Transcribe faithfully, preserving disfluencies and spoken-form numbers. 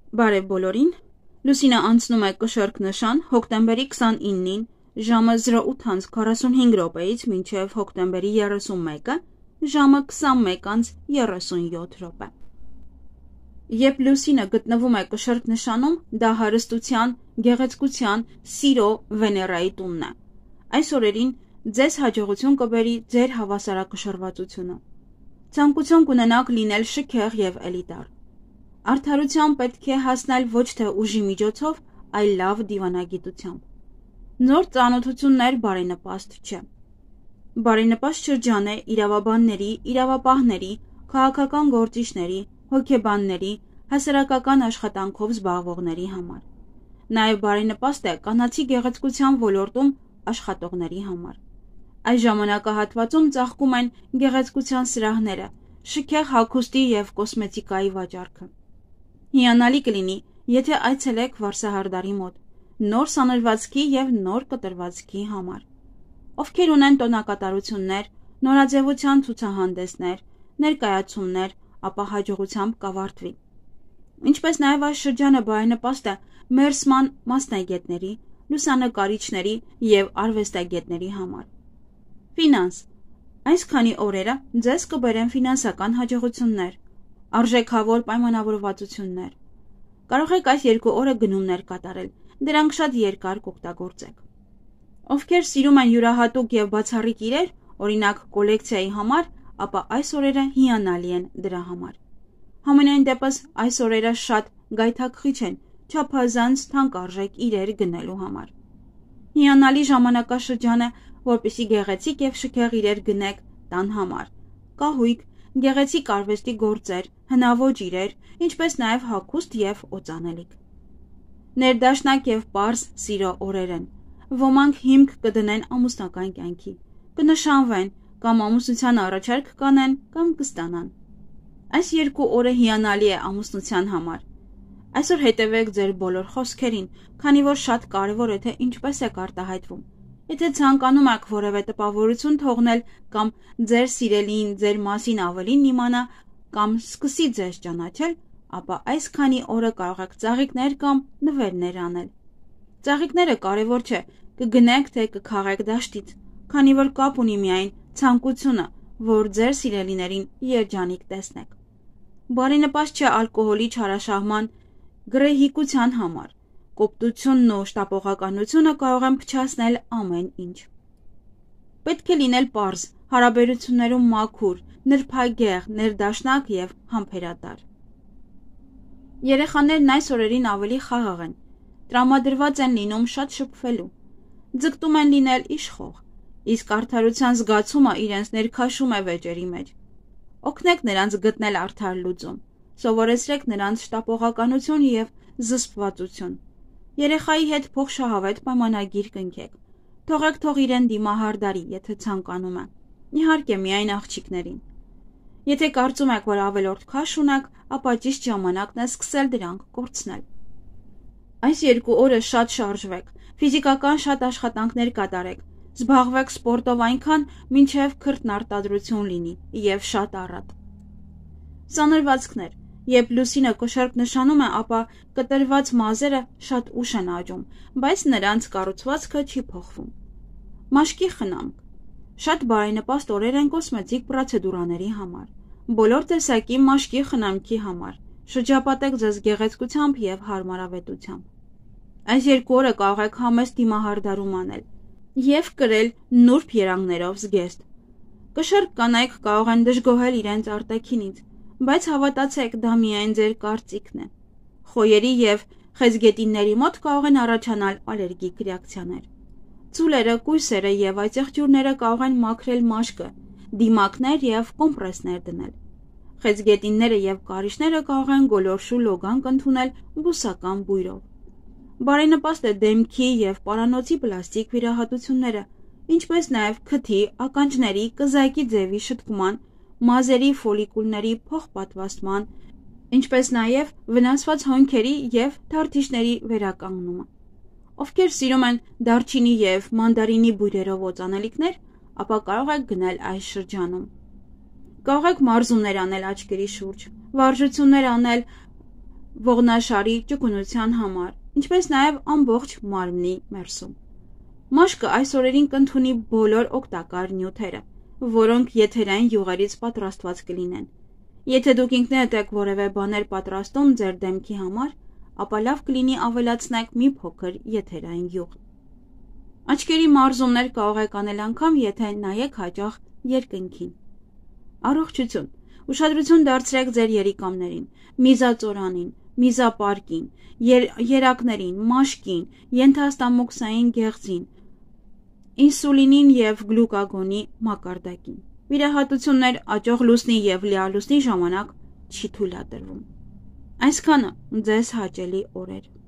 Բարև բոլորին, Լուսինը անցնում է կշեռք նշան հոկտեմբերի քսանինին ժամը զրո ութ հանց քառասունհինգ րոպեից մինչև հոկտեմբերի երեսունմեկը ժամը քսանմեկ հանց երեսունյոթ րոպե։ Երբ Լուսինը գտնվում է կշեռք նշանում, դա հարստության, գեղեցկության, սիրո Վեներայի տունն է։ Այս օրերին ձեզ հաջողություն կբերի ձեր հավասարակշռվածությունը։ Ցանկություն կունենաք լինել շքեղ եւ էլիտար։ Արդարության պետք է հասնել ոչ թե ուժի միջոցով, այլ լավ դիվանագիտությամբ։ Նոր ծանոթություններ բարենպաստ չէ։ Բարենպաստ շրջան է իրավաբանների, իրավապահների, քաղաքական գործիչների, հոգեբանների, հասարակական աշխատանքով զբաղվողների համար։ Նաև բարենպաստ է կանացի գեղեցկության ոլորտում աշխատողների համար։ Այս ժամանակահատվածում ծաղկում են գեղեցկության սրահները, շքեղ հագուստի եւ կոսմետիկայի վաճառքը։ Հիանալի կլինի, եթե այցելեք Վարսահարդարի մոտ, նոր սանրվածքի եւ նոր կտրվածքի համար։ Ովքեր ունեն տոնակատարություններ, նորաձևության ցուցահանդեսներ, ներկայացումներ, ապա հաջողությամբ կավարտվի։ Ինչպես նաև այս շրջանը բարենպաստ է մերսման մասնագետների, լուսանկարիչների եւ արվեստագետների համար։ Ֆինանս։ Այս քանի օրերը ձեզ կբերեն ֆինանսական հաջողություններ, արժեքավոր պայմանավորվածություններ։ Կարող եք այս երկու օրը գնումներ կատարել, դրանք շատ երկար կօգտագործեք։ Ովքեր սիրում են յուրահատուկ եւ բացառիկ իրեր, օրինակ կոլեկցիայի համար, ապա այս օրերը հիանալի են դրա համար։ Համենայն դեպս այս օրերը շատ գայթակղիչ են չափազանց թանկարժեք իրեր գնելու համար։ Հիանալի ժամանակաշրջան է, որպեսզի գեղեցիկ եւ շքեղ իրեր գնեք տան համար։ Կահույք, գեղեցիկ արվեստի գործեր, հնաոճ իրեր, ինչպես նաև հագուստ եւ օծանելիք։ Ներդաշնակ եւ պարզ սիրո օրեր են։ Ոմանք հիմք կդնեն ամուսնական կյանքի, կնշանվեն կամ ամուսնության առաջարկ կանեն կամ կստանան։ Այս երկու օրը հիանալի է ամուսնության համար։ Այսօր հետևեք ձեր բոլոր խոսքերին, քանի որ շատ կարևոր է թե ինչպես եք արտահայտվում։ Եթե ցանկանում եք որևէ տպավորություն թողնել կամ ձեր սիրելին ձեր մասին ավելին իմանա կամ սկսի ձեզ ճանաչել, ապա այս քանի օրը կարող եք ծաղիկներ կամ նվերներ անել։ Ծաղիկները կարևոր չէ, կգնեք թե կքաղեք դաշտից, քանի որ կապ ունի միայն ցանկությունը, որ ձեր սիրելիներին երջանիկ տեսնեք։ Բարենպաստ չէ ալկոհոլի չարաշահման գրեհիկության համար։ Կոպտությունն ու շտապողականությունը կարող են փչացնել ամեն ինչ։ Պետք է լինել պարզ, հարաբերություններում մաքուր, նրբագեղ, ներդաշնակ եւ համբերատար։ Երեխաներն այս օրերին ավելի խաղաղ են, տրամադրված են լինում շատ շփվելու, ձգտում են լինել իշխող, իսկ արդարության զգացումը իրենց ներքաշում է վեճերի մեջ։ Օգնեք նրանց գտնել արդար լուծում, սովորեցրեք նրանց շտապողականություն եւ զսպվածություն։ Երեխայի հետ փոխշահավետ պայմանագիր կնքեք։ Թողեք թող իրեն դիմահարդարի, եթե ցանկանում է։ Իհարկե միայն աղջիկներին։ Եթե կարծում եք, որ ավելորդ քաշ ունեք, ապա ճիշտ ժամանակն է սկսել դրանք կորցնել։ Այս երկու օրը շատ շարժվեք, ֆիզիկական շատ աշխատանքներ կատարեք, զբաղվեք սպորտով այնքան, մինչև քրտնարտադրություն լինի եւ շատ առատ։ Սանրվածքներ։ Երբ Լուսինը կշեռք նշանում է, ապա կտրված մազերը շատ ուշ են աճում, բայց նրանց կառուցվածքը չի փոխվում։ Մաշկի խնամք։ Շատ բարենպաստ օրեր են կոսմետիկ պրոցեդուրաների համար։ Բոլոր տեսակի մաշկի խնամքի համար։ Շրջապատեք ձեզ գեղեցկությամբ եւ հարմարավետությամբ։ Այս երկու օրը կարող եք համեստ դիմահարդարում անել եւ կրել նուրբ երանգներով զգեստ։ Կշեռք կանայք կարող են դժգոհել իրենց արտաքինից, բայց հավատացեք, դա միայն ձեր կարծիքն է։ Խոյերի եւ խեցգետինների մոտ կարող են առաջանալ ալերգիկ ռեակցիաներ։ Ցուլերը, կույսերը եւ այծեղջյուրները կարող են մաքրել մաշկը, դիմակներ եւ կոմպրեսներ դնել։ Խեցգետինները եւ կարիճները կարող են գոլորշու լոգանք ընդունել բուսական բույրով։ Բարենպաստ է դեմքի եւ պարանոցի պլաստիկ վիրահատությունները, ինչպես նաև քթի, ականջների, կզակի ձևի շտկման, մազերի ֆոլիկուլների փոխպատվաստման, ինչպես նաև վնասված հոնքերի եւ թարթիչների վերականգնումը։ Ովքեր սիրում են դարչինի եւ մանդարինի բույրերով օծանելիքներ, ապա կարող եք գնել այս շրջանում։ Կարող եք մարզումներ անել աչքերի շուրջ, վարժություններ անել ողնաշարի ճկունության համար, ինչպես նաև ամբողջ մարմնի մերսում։ Մաշկը այս օրերին կընդունի բոլոր օգտակար նյութերը, որոնք եթերային յուղերից պատրաստված կլինեն։ Եթե դուք ինքներդ եք որևէ բաներ պատրաստում ձեր դեմքի համար, ապա լավ կլինի ավելացնեք մի փոքր եթերային յուղ։ Աչքերի մարզումներ կարող եք անել անգամ, եթե նայեք հաճախ երկնքին։ Առողջություն։ Ուշադրություն դարձրեք ձեր երիկամներին, միզածորանին, միզապարկին, եր, երակներին, մաշկին, ենթաստամոքսային գեղձին, ինսուլինին և գլուկագոնի մակարդակին։ Վիրահատություններ աճող լուսնի և լիալուսնի ժամանակ չի թույլատրվում։ Այսքանը ձեզ հաճելի օրեր։